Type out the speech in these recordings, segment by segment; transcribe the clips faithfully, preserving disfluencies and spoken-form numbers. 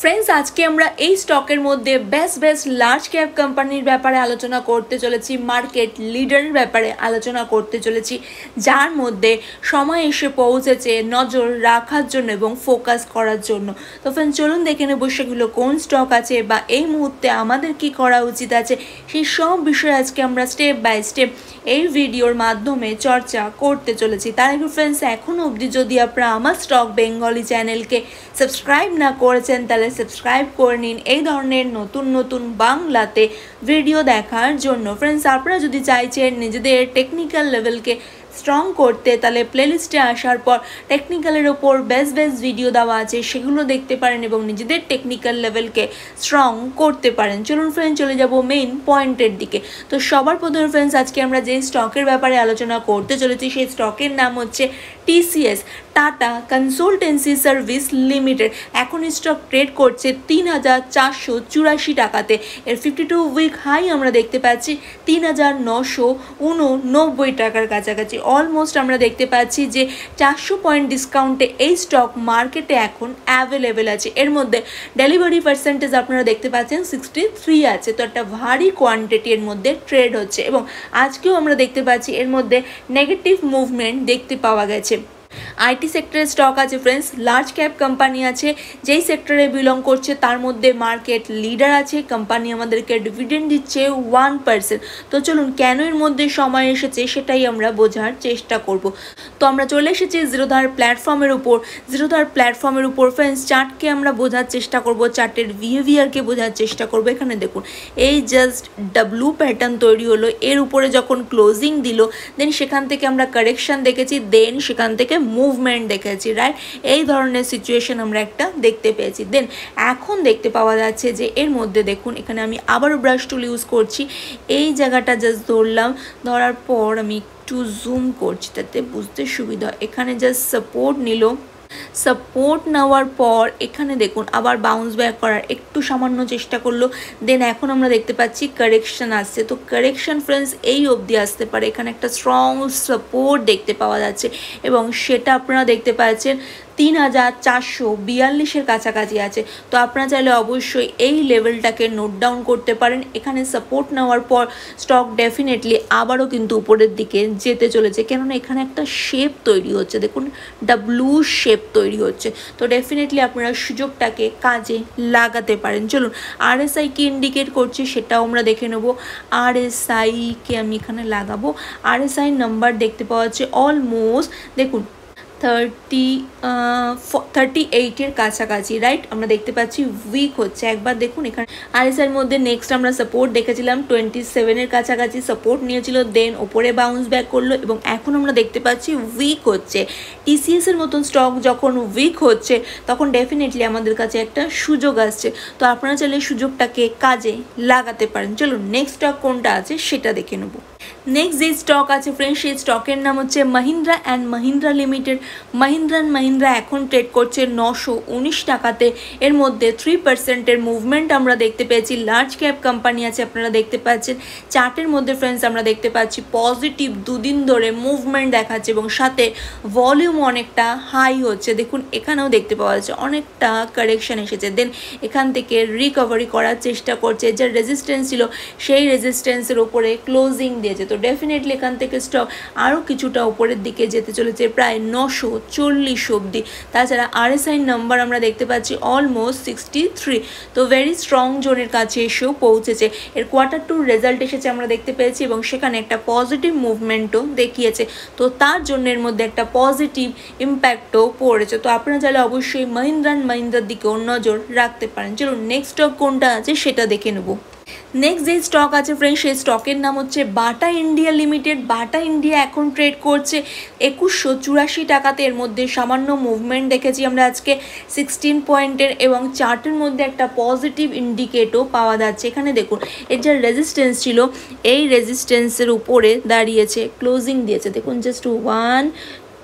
Friends आज के আমরা এই স্টকের মধ্যে বেস্ট বেস্ট লার্জ ক্যাপ কোম্পানির ব্যাপারে আলোচনা করতে চলেছি, মার্কেট লিডারের ব্যাপারে আলোচনা করতে চলেছি, যার মধ্যে সময় এসে পৌঁছেছে নজর রাখার জন্য এবং ফোকাস করার জন্য। তো फ्रेंड्स চলুন দেখে নেব সেগুলো কোন স্টক আছে বা এই মুহূর্তে আমাদের কি করা উচিত আছে, সেই সব বিষয়ে আজকে আমরা স্টেপ বাই স্টেপ এই ভিডিওর মাধ্যমে চর্চা করতে চলেছি। তার আগে फ्रेंड्स এখনো অবধি যদি আপনারা আমার স্টক বেঙ্গলি চ্যানেলকে সাবস্ক্রাইব না করেছেন তাহলে সাবস্ক্রাইব করে নিন এই ধরনের নতুন নতুন বাংলাতে ভিডিও দেখার জন্য। फ्रेंड्स আপনারা যদি চাইছেন নিজেদের টেকনিক্যাল লেভেলকে স্ট্রং করতে তাহলে প্লেলিস্টে আসার পর টেকনিক্যালের ওপর বেস্ট বেস্ট ভিডিও দেওয়া আছে, সেগুলো দেখতে পারেন এবং নিজেদের টেকনিক্যাল লেভেলকে স্ট্রং করতে পারেন। চলুন ফ্রেন্ডস চলে যাব মেইন পয়েন্টের দিকে। তো সবার প্রথমে ফ্রেন্ডস আজকে আমরা যে স্টকের ব্যাপারে আলোচনা করতে চলেছি সেই স্টকের নাম হচ্ছে TCS, Tata consultancy service limited. এখন স্টক ট্রেড করছে তিন হাজার চারশো চুরাশি টাকাতে। এর ফিফটি টু উইক হাই আমরা দেখতে পাচ্ছি তিন হাজার নশো উননব্বই টাকার কাছাকাছি। অলমোস্ট আমরা দেখতে পাচ্ছি যে চারশো পয়েন্ট ডিসকাউন্টে এই স্টক মার্কেটে এখন অ্যাভেলেবেল আছে। এর মধ্যে ডেলিভারি পার্সেন্টেজ আপনারা দেখতে পাচ্ছেন সিক্সটি থ্রি আছে, তো একটা ভারী কোয়ান্টিটি এর মধ্যে ট্রেড হচ্ছে এবং আজকেও আমরা দেখতে পাচ্ছি এর মধ্যে নেগেটিভ মুভমেন্ট দেখতে পাওয়া গেছে। আইটি সেক্টরের স্টক আছে ফ্রেন্ডস, লার্জ ক্যাপ কোম্পানি আছে যেই সেক্টরে বিলং করছে তার মধ্যে মার্কেট লিডার আছে, কোম্পানি আমাদেরকে ডিভিডেন্ড দিচ্ছে ওয়ান পার্সেন্ট। তো চলুন কেন এর মধ্যে সময় এসেছে সেটাই আমরা বোঝার চেষ্টা করব। তো আমরা চলে এসেছি জিরোধার প্ল্যাটফর্মের উপর। জিরোধার প্ল্যাটফর্মের উপর ফ্রেন্ডস চার্টকে আমরা বোঝার চেষ্টা করব, চার্টের বিহেভিয়ারকে বোঝার চেষ্টা করব। এখানে দেখুন এই জাস্ট ডাব্লু প্যাটার্ন তৈরি হলো, এর উপরে যখন ক্লোজিং দিল দেন সেখান থেকে আমরা কারেকশন দেখেছি, দেন সেখান থেকে মুভমেন্ট দেখেছি, রাইট? এই ধরনের সিচুয়েশন আমরা একটা দেখতে পেয়েছি। দেন এখন দেখতে পাওয়া যাচ্ছে যে এর মধ্যে দেখুন এখানে আমি আবারও ব্রাশ টুল ইউজ করছি, এই জায়গাটা জাস্ট ধরলাম, ধরার পর আমি একটু জুম করছি তাতে বুঝতে সুবিধা। এখানে জাস্ট সাপোর্ট নিল, সাপোর্ট নেওয়ার পর এখানে দেখুন আবার বাউন্স ব্যাক করার একটু সামান্য চেষ্টা করলো, দেন এখন আমরা দেখতে পাচ্ছি কারেকশন আসছে। তো কারেকশন ফ্রেন্ডস এই অবধি আসতে পারে, এখানে একটা স্ট্রং সাপোর্ট দেখতে পাওয়া যাচ্ছে এবং সেটা আপনারা দেখতে পাচ্ছেন তিন হাজার চারশো বিয়াল্লিশের কাছাকাছি আছে। তো আপনারা চাইলে অবশ্যই এই লেভেলটাকে নোট ডাউন করতে পারেন। এখানে সাপোর্ট নেওয়ার পর স্টক ডেফিনেটলি আবারও কিন্তু উপরের দিকে যেতে চলেছে, কেননা এখানে একটা শেপ তৈরি হচ্ছে, দেখুন ডাব্লু শেপ তৈরি হচ্ছে। তো ডেফিনেটলি আপনারা সুযোগটাকে কাজে লাগাতে পারেন। চলুন আরএসআই কি ইন্ডিকেট করছে সেটাও আমরা দেখে নেব। আরএসআইকে আমি এখানে লাগাবো, আরএসআই নাম্বার দেখতে পাওয়া যাচ্ছে অলমোস্ট দেখুন থার্টি থার্টি এইটের কাছাকাছি, রাইট? আমরা দেখতে পাচ্ছি উইক হচ্ছে। একবার দেখুন এখানে আরএসআইয়ের মধ্যে নেক্সট আমরা সাপোর্ট দেখেছিলাম টোয়েন্টি সেভেনের কাছাকাছি, সাপোর্ট নিয়েছিল, দেন ওপরে বাউন্স ব্যাক করলো এবং এখন আমরা দেখতে পাচ্ছি উইক হচ্ছে। টিসিএস এর মতন স্টক যখন উইক হচ্ছে তখন ডেফিনেটলি আমাদের কাছে একটা সুযোগ আসছে। তো আপনারা চাইলে সুযোগটাকে কাজে লাগাতে পারেন। চলুন নেক্সট স্টক কোনটা আছে সেটা দেখে নেব। নেক্সট যে স্টক আছে ফ্রেন্ডস সেই স্টকের নাম হচ্ছে Mahindra and Mahindra limited. Mahindra and Mahindra এখন ট্রেড করছে নশো উনিশ টাকাতে। এর মধ্যে থ্রি পার্সেন্টের মুভমেন্ট আমরা দেখতে পেয়েছি। লার্জ ক্যাপ কোম্পানি আছে আপনারা দেখতে পাচ্ছেন। চার্টের মধ্যে ফ্রেন্ডস আমরা দেখতে পাচ্ছি পজিটিভ দুদিন ধরে মুভমেন্ট দেখাচ্ছে এবং সাথে ভলিউম অনেকটা হাই হচ্ছে। দেখুন এখানেও দেখতে পাওয়া যাচ্ছে অনেকটা কারেকশন এসেছে, দেন এখান থেকে রিকভারি করার চেষ্টা করছে। যে রেজিস্ট্যান্স ছিল সেই রেজিস্ট্যান্সের উপরে ক্লোজিং দিয়েছে। তো ডেফিনেটলি এখান থেকে স্টক আরও কিছুটা উপরের দিকে যেতে চলেছে প্রায় নশো চল্লিশ অবধি। তাছাড়া আরএসআই নাম্বার আমরা দেখতে পাচ্ছি অলমোস্ট সিক্সটি থ্রি, তো ভেরি স্ট্রং জোনের কাছে এসেও পৌঁছেছে। এর কোয়ার্টার টুর রেজাল্ট এসেছে আমরা দেখতে পেয়েছি এবং সেখানে একটা পজিটিভ মুভমেন্টও দেখিয়েছে। তো তার জন্য এর মধ্যে একটা পজিটিভ ইম্প্যাক্টও পড়েছে। তো আপনারা চাইলে অবশ্যই মাহিন্দ্রা অ্যান্ড মাহিন্দ্রার দিকেও নজর রাখতে পারেন। চলুন নেক্সট স্টক কোনটা আছে সেটা দেখে নেব। নেক্সট যে স্টক আছে ফ্রেন্ডস সেই স্টকের নাম হচ্ছে Bata India limited. Bata India এখন ট্রেড করছে একুশশো চুরাশি টাকাতে। এর মধ্যে সামান্য মুভমেন্ট দেখেছি আমরা আজকে সিক্সটিন পয়েন্টের এবং চার্টের মধ্যে একটা পজিটিভ ইন্ডিকেটও পাওয়া যাচ্ছে। এখানে দেখুন এর যে রেজিস্ট্যান্স ছিল এই রেজিস্ট্যান্সের উপরে দাঁড়িয়েছে, ক্লোজিং দিয়েছে। দেখুন জাস্ট ওয়ান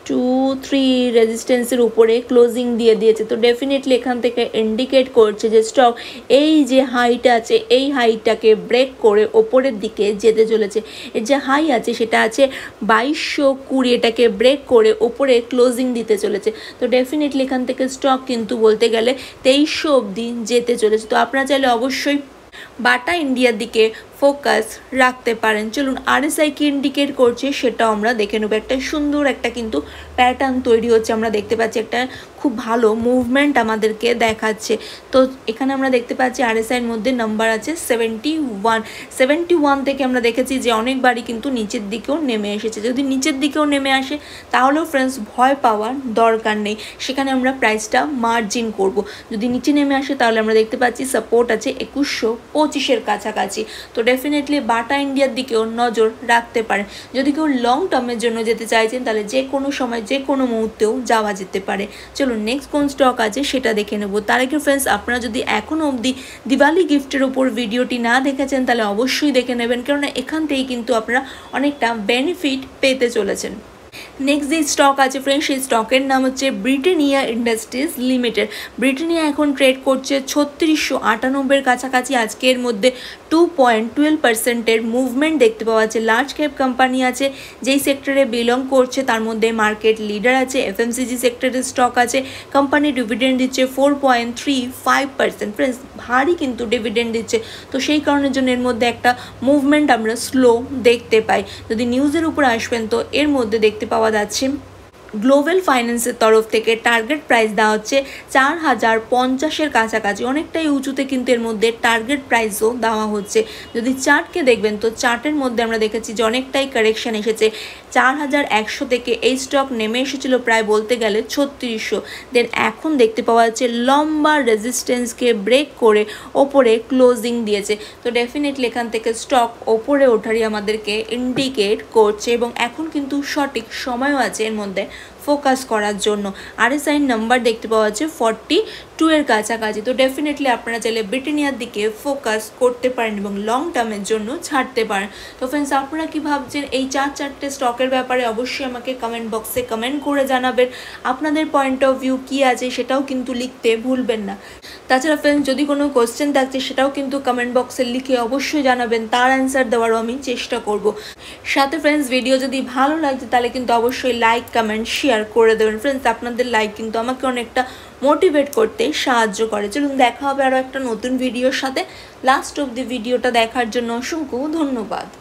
টু থ্রি রেজিস্ট্যান্সের উপরে ক্লোজিং দিয়ে দিয়েছে। তো ডেফিনেটলি এখান থেকে ইন্ডিকেট করছে যে স্টক এই যে হাইটা আছে এই হাইটাকে ব্রেক করে ওপরের দিকে যেতে চলেছে। এর যে হাই আছে সেটা আছে বাইশশো কুড়ি, এটাকে ব্রেক করে ওপরে ক্লোজিং দিতে চলেছে। তো ডেফিনেটলি এখান থেকে স্টক কিন্তু বলতে গেলে তেইশশো অবধি যেতে চলেছে। তো আপনারা চাইলে অবশ্যই বাটা ইন্ডিয়ার দিকে ফোকাস রাখতে পারেন। চলুন আরএসআই কি ইন্ডিকেট করছে সেটাও আমরা দেখে নেব। একটা সুন্দর একটা কিন্তু প্যাটার্ন তৈরি হচ্ছে, আমরা দেখতে পাচ্ছি একটা খুব ভালো মুভমেন্ট আমাদেরকে দেখাচ্ছে। তো এখানে আমরা দেখতে পাচ্ছি আরএসআইয়ের মধ্যে নাম্বার আছে সেভেন্টি ওয়ান সেভেন্টি ওয়ান থেকে আমরা দেখেছি যে অনেকবারই কিন্তু নিচের দিকেও নেমে এসেছে। যদি নিচের দিকেও নেমে আসে তাহলেও ফ্রেন্ডস ভয় পাওয়ার দরকার নেই, সেখানে আমরা প্রাইসটা মার্জিন করব। যদি নিচে নেমে আসে তাহলে আমরা দেখতে পাচ্ছি সাপোর্ট আছে একুশশো পঁচিশের কাছাকাছি। তো ডেফিনেটলি বাটা ইন্ডিয়ার দিকেও নজর রাখতে পারেন। যদি কেউ লং টার্মের জন্য যেতে চাইছেন তাহলে যে কোনো সময় যে কোনো মুহূর্তেও যাওয়া যেতে পারে। চলুন নেক্সট কোন স্টক আছে সেটা দেখে নেব। তার আগে ফ্রেন্ডস আপনারা যদি এখনও অবধি দিওয়ালি গিফটের ওপর ভিডিওটি না দেখেছেন তাহলে অবশ্যই দেখে নেবেন, কেননা এখান থেকেই কিন্তু আপনারা অনেকটা বেনিফিট পেতে চলেছেন। নেক্সট যে স্টক আছে ফ্রেন্ডস সেই স্টকের নাম হচ্ছে ব্রিটানিয়া ইন্ডাস্ট্রিজ লিমিটেড। ব্রিটানিয়া এখন ট্রেড করছে ছত্রিশশো আটানব্বইয়ের কাছাকাছি। আজকের মধ্যে টু পয়েন্ট টুয়েলভ পার্সেন্টের মুভমেন্ট দেখতে পাওয়া যাচ্ছে। লার্জ ক্যাপ কোম্পানি আছে যেই সেক্টরে বিলং করছে, তার মধ্যে মার্কেট লিডার আছে, এফএমসিজি সেক্টরের স্টক আছে। কোম্পানি ডিভিডেন্ড দিচ্ছে four point three five percent. Friends ভারী কিন্তু ডিভিডেন্ড দিচ্ছে, তো সেই কারণের জন্য এর মধ্যে একটা মুভমেন্ট আমরা স্লো দেখতে পাই। যদি নিউজের উপর আসবেন তো এর মধ্যে দেখতে পাওয়া যাচ্ছে গ্লোবাল ফাইন্যান্সের তরফ থেকে টার্গেট প্রাইস দেওয়া হচ্ছে চার হাজার পঞ্চাশের কাছাকাছি, অনেকটাই উঁচুতে কিন্তু এর মধ্যে টার্গেট প্রাইসও দেওয়া হচ্ছে। যদি চার্টকে দেখবেন তো চার্টের মধ্যে আমরা দেখেছি যে অনেকটাই কারেকশন এসেছে। চার হাজার একশো থেকে এই স্টক নেমে এসেছিল প্রায় বলতে গেলে ছত্রিশশো, দেন এখন দেখতে পাওয়া যাচ্ছে লম্বা রেজিস্ট্যান্সকে ব্রেক করে ওপরে ক্লোজিং দিয়েছে। তো ডেফিনেটলি এখান থেকে স্টক ওপরে ওঠারই আমাদেরকে ইন্ডিকেট করছে এবং এখন কিন্তু সঠিক সময়ও আছে এর মধ্যে ফোকাস করার জন্য। আরএসআই নাম্বার দেখতে পাওয়া যাচ্ছে ফর্টি টু এর কাছাকাছি। তো ডেফিনেটলি আপনারা চাইলে ব্রিটানিয়ার দিকে ফোকাস করতে পারেন এবং লং টার্মের জন্য ছাড়তে পারেন। তো ফ্রেন্ডস আপনারা কি ভাবছেন এই চার চারটে স্টকের ব্যাপারে অবশ্যই আমাকে কমেন্ট বক্সে কমেন্ট করে জানাবেন। আপনাদের পয়েন্ট অফ ভিউ কী আছে সেটাও কিন্তু লিখতে ভুলবেন না। তাছাড়া ফ্রেন্ডস যদি কোনো কোশ্চেন থাকছে সেটাও কিন্তু কমেন্ট বক্সে লিখে অবশ্যই জানাবেন, তার অ্যান্সার দেওয়ারও আমি চেষ্টা করব। সাথে ফ্রেন্ডস ভিডিও যদি ভালো লাগছে তাহলে কিন্তু অবশ্যই লাইক কমেন্ট শেয়ার করে দেবেন। ফ্রেন্ডস আপনাদের লাইক কিন্তু আমাকে অনেকটা মোটিভেট করতে সাহায্য করে। চলুন দেখা হবে আরও একটা নতুন ভিডিওর সাথে। লাস্ট অব দি ভিডিওটা দেখার জন্য অসংখ্য ধন্যবাদ।